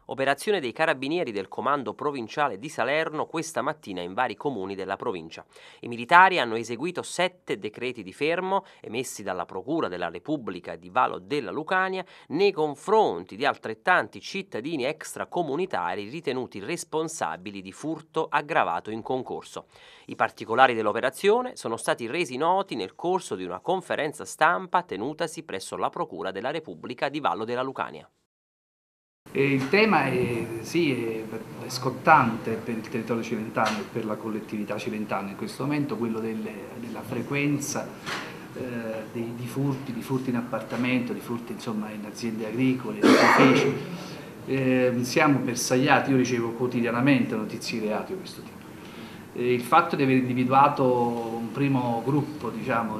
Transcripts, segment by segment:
Operazione dei carabinieri del comando provinciale di Salerno questa mattina in vari comuni della provincia. I militari hanno eseguito 7 decreti di fermo emessi dalla Procura della Repubblica di Valo della Lucania nei confronti di altrettanti cittadini extracomunitari ritenuti responsabili di furto aggravato in concorso. I particolari dell'operazione sono stati resi noti nel corso di una conferenza stampa tenutasi presso la Procura della Repubblica di Vallo della Lucania. Il tema è scottante per il territorio cilentano e per la collettività cilentana in questo momento, quello della frequenza di furti in appartamento, di furti insomma, in aziende agricole, in uffici. Siamo bersagliati, io ricevo quotidianamente notizie di reati di questo tipo. Il fatto di aver individuato un primo gruppo diciamo,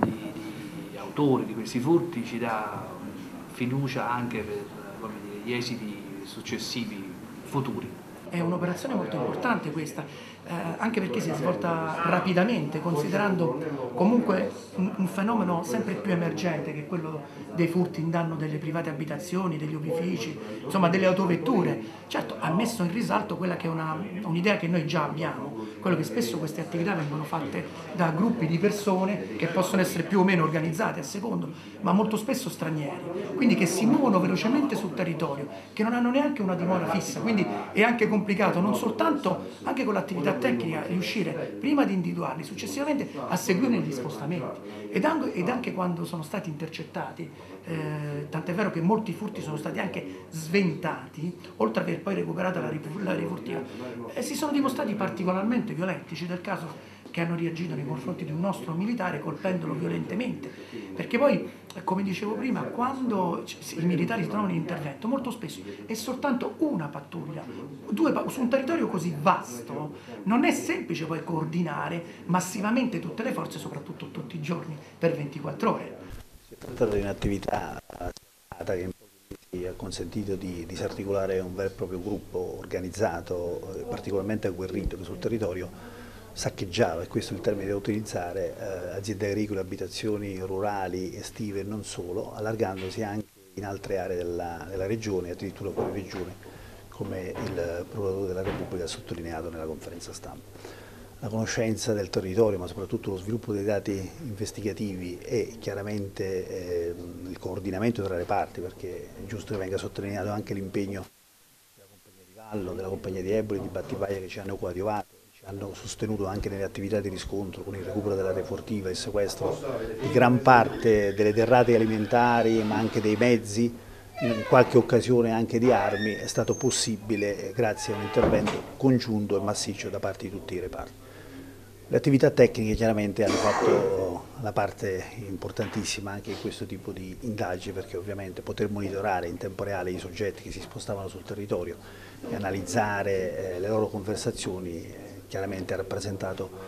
di autori di questi furti ci dà fiducia anche per gli esiti successivi futuri. È un'operazione molto importante questa, anche perché si è svolta rapidamente, considerando comunque un fenomeno sempre più emergente che è quello dei furti in danno delle private abitazioni, degli opifici, insomma delle autovetture. Certo, ha messo in risalto quella che è un'idea che noi già abbiamo, quello che spesso queste attività vengono fatte da gruppi di persone che possono essere più o meno organizzate a secondo, ma molto spesso stranieri, quindi che si muovono velocemente sul territorio, che non hanno neanche una dimora fissa, quindi è anche complicato non soltanto anche con l'attività tecnica riuscire prima di individuarli, successivamente a seguirne gli spostamenti ed anche quando sono stati intercettati, tant'è vero che molti furti sono stati anche sventati, oltre ad aver poi recuperato la rifurtiva, si sono dimostrati particolarmente violenti, c'è del caso che hanno reagito nei confronti di un nostro militare colpendolo violentemente, perché poi, come dicevo prima, quando i militari si trovano in intervento, molto spesso è soltanto una pattuglia, su un territorio così vasto, non è semplice poi coordinare massivamente tutte le forze, soprattutto tutti i giorni, per 24 ore. Si tratta di un'attività che in pochi mesi ha consentito di disarticolare un vero e proprio gruppo organizzato, particolarmente agguerrito, che sul territorio saccheggiava, e questo è il termine da utilizzare, aziende agricole, abitazioni rurali, estive e non solo, allargandosi anche in altre aree della regione, addirittura fuori regione, come il Procuratore della Repubblica ha sottolineato nella conferenza stampa. La conoscenza del territorio, ma soprattutto lo sviluppo dei dati investigativi e chiaramente il coordinamento tra le parti, perché è giusto che venga sottolineato anche l'impegno della Compagnia di Vallo, della Compagnia di Eboli, di Battipaglia, che ci hanno coadiuvato, hanno sostenuto anche nelle attività di riscontro con il recupero della refurtiva, il sequestro di gran parte delle derrate alimentari ma anche dei mezzi, in qualche occasione anche di armi, è stato possibile grazie a un intervento congiunto e massiccio da parte di tutti i reparti. Le attività tecniche chiaramente hanno fatto la parte importantissima anche in questo tipo di indagini, perché ovviamente poter monitorare in tempo reale i soggetti che si spostavano sul territorio e analizzare le loro conversazioni chiaramente ha rappresentato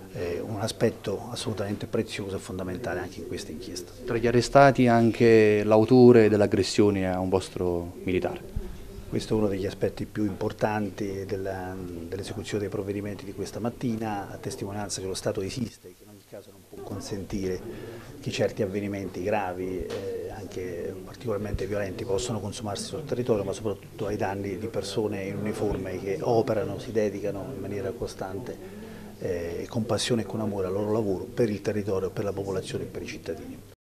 un aspetto assolutamente prezioso e fondamentale anche in questa inchiesta. Tra gli arrestati anche l'autore dell'aggressione a un vostro militare. Questo è uno degli aspetti più importanti dell'esecuzione dei provvedimenti di questa mattina, a testimonianza che lo Stato esiste e che in ogni caso non può consentire che certi avvenimenti gravi, anche particolarmente violenti, possano consumarsi sul territorio, ma soprattutto ai danni di persone in uniforme che operano, si dedicano in maniera costante, con passione e con amore al loro lavoro per il territorio, per la popolazione e per i cittadini.